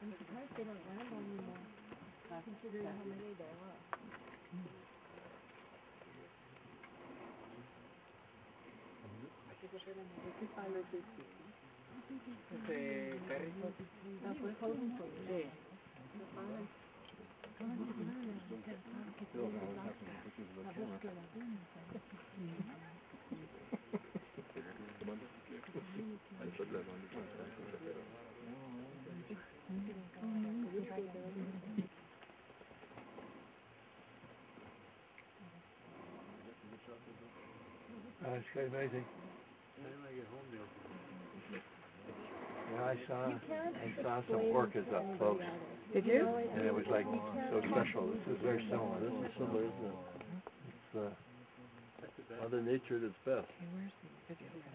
I'm surprised they don't land anymore, considering how many there were. It's quite amazing. Yeah, I saw some orchids up close. Did you? And it was like so special. This is very similar. This is similar, isn't it? It's Mother Nature at its best. Okay, where's the video?